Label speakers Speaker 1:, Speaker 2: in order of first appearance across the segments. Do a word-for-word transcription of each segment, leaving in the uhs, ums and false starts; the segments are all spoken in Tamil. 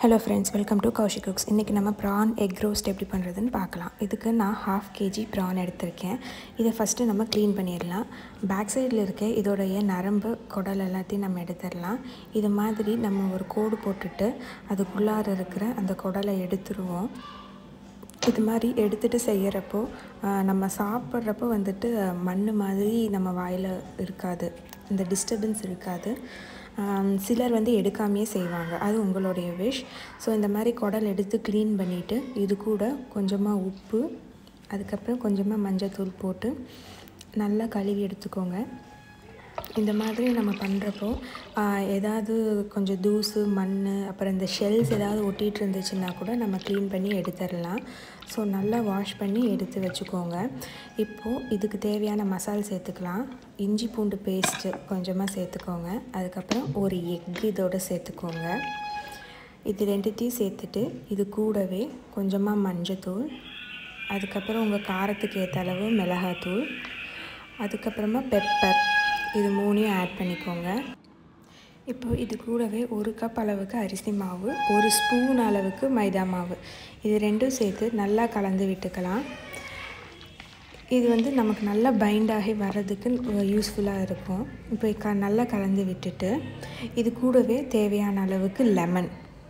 Speaker 1: Hello friends, welcome to Kaushi Cooks. இன்னைக்கு நம்ம prawn egg roast எப்படி பண்றதுன்னு பார்க்கலாம். இதுக்கு நான் half kg prawn எடுத்துர்க்கேன். இதை ஃபர்ஸ்ட் நம்ம க்ளீன் பண்ணிரலாம். பேக் சைடுல இருக்க இதோடைய நரம்பு குடல் எல்லாத்தையும் நம்ம எடுத்துறலாம். இது மாதிரி நம்ம ஒரு கோடு போட்டுட்டு அதுக்குள்ளார இருக்கிற அந்த குடலை எடுத்துருவோம். இது மாதிரி எடுத்துட்டு செய்யறப்போ நம்ம சாப்பிட்றப்போ வந்துட்டு மண் மாதிரி நம்ம வாயில இருக்காது. இந்த டிஸ்டர்பன்ஸ் இருக்காது. சிலர் வந்து எடுக்காமையே செய்வாங்க, அது உங்களுடைய விஷ். ஸோ இந்த மாதிரி குடல் எடுத்து க்ளீன் பண்ணிவிட்டு இது கூட கொஞ்சமாக உப்பு, அதுக்கப்புறம் கொஞ்சமாக மஞ்சத்தூள் போட்டு நல்லா கழுவி எடுத்துக்கோங்க. இந்த மாதிரி நம்ம பண்ணுறப்போ ஏதாவது கொஞ்சம் தூசு மண் அப்புறம் இந்த ஷெல்ஸ் ஏதாவது ஒட்டிகிட்டு இருந்துச்சுன்னா கூட நம்ம க்ளீன் பண்ணி எடுத்துடலாம். ஸோ நல்லா வாஷ் பண்ணி எடுத்து வச்சுக்கோங்க. இப்போது இதுக்கு தேவையான மசாலா சேர்த்துக்கலாம். இஞ்சி பூண்டு பேஸ்ட்டு கொஞ்சமாக சேர்த்துக்கோங்க. அதுக்கப்புறம் ஒரு எக் இதோடு சேர்த்துக்கோங்க. இது ரெண்டுத்தையும் சேர்த்துட்டு இது கூடவே கொஞ்சமாக மஞ்சத்தூள், அதுக்கப்புறம் உங்கள் காரத்துக்கு ஏற்ற அளவு மிளகாத்தூள், அதுக்கப்புறமா பெப்பர், இது மூணையும் ஆட் பண்ணிக்கோங்க. இப்போது இது கூடவே ஒரு கப் அளவுக்கு அரிசி மாவு, ஒரு ஸ்பூன் அளவுக்கு மைதா மாவு, இது ரெண்டும் சேர்த்து நல்லா கலந்து விட்டுக்கலாம். இது வந்து நமக்கு நல்லா பைண்டாகி வர்றதுக்கு யூஸ்ஃபுல்லாக இருக்கும். இப்போ க நல்லா கலந்து விட்டுட்டு இது கூடவே தேவையான அளவுக்கு லெமன்,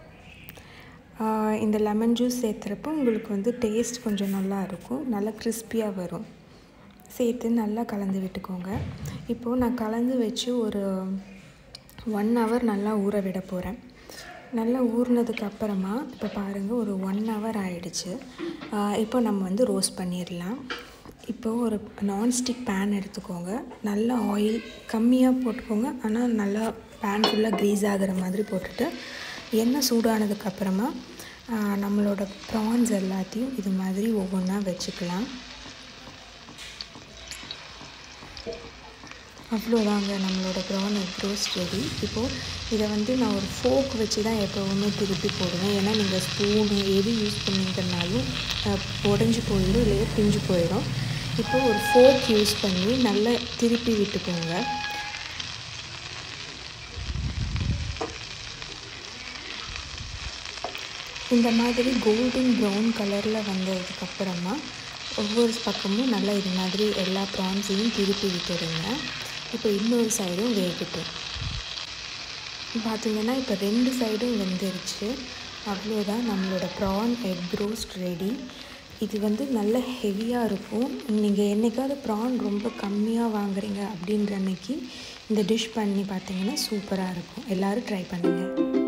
Speaker 1: இந்த லெமன் ஜூஸ் சேர்த்துறப்போ உங்களுக்கு வந்து டேஸ்ட் கொஞ்சம் நல்லா இருக்கும், நல்லா கிறிஸ்பியாக வரும். சேர்த்து நல்லா கலந்து விட்டுக்கோங்க. இப்போது நான் கலந்து வச்சு ஒரு ஒன் ஹவர் நல்லா ஊற விட போகிறேன். நல்லா ஊறினதுக்கு அப்புறமா இப்போ பாருங்கள் ஒரு ஒன் ஹவர் ஆயிடுச்சு. இப்போ நம்ம வந்து ரோஸ்ட் பண்ணிடலாம். இப்போது ஒரு நான்ஸ்டிக் பேன் எடுத்துக்கோங்க. நல்லா ஆயில் கம்மியாக போட்டுக்கோங்க, ஆனால் நல்லா பேன் ஃபுல்லாக க்ரீஸ் ஆகிற மாதிரி போட்டுட்டு எண்ணெய் சூடானதுக்கப்புறமா நம்மளோட ப்ரான்ஸ் எல்லாத்தையும் இது மாதிரி ஒவ்வொன்றா வச்சுக்கலாம். அவ்வளோதாங்க, நம்மளோட ப்ரான் எக் ரோஸ்ட் ரெடி. இப்போது இதை வந்து நான் ஒரு ஃபோக் வச்சு தான் எப்போவுமே திருப்பி போடுவேன். ஏன்னா நீங்கள் ஸ்பூனு எது யூஸ் பண்ணிங்கனாலும் உடஞ்சி போயிடும், இல்லையே பிஞ்சு போயிடும். இப்போது ஒரு ஃபோக் யூஸ் பண்ணி நல்லா திருப்பி விட்டுக்கோங்க. இந்த மாதிரி கோல்டன் ப்ரௌன் கலரில் வந்ததுக்கப்புறமா ஒவ்வொரு பக்கமும் நல்லா இது மாதிரி எல்லா ப்ரான்ஸையும் திருப்பி விட்டுடுங்க. இப்போ இன்னொரு சைடும் வேகட்டும். பார்த்திங்கன்னா இப்போ ரெண்டு சைடும் வெந்துருச்சு. அவ்வளோதான், நம்மளோட ப்ரான் எக் ரோஸ்ட் ரெடி. இது வந்து நல்ல ஹெவியாக இருக்கும். நீங்கள் என்றைக்காவது ப்ரான் ரொம்ப கம்மியாக வாங்குறீங்க அப்படின்ற அன்னைக்கு இந்த டிஷ் பண்ணி பார்த்தீங்கன்னா சூப்பராக இருக்கும். எல்லோரும் ட்ரை பண்ணுங்கள்.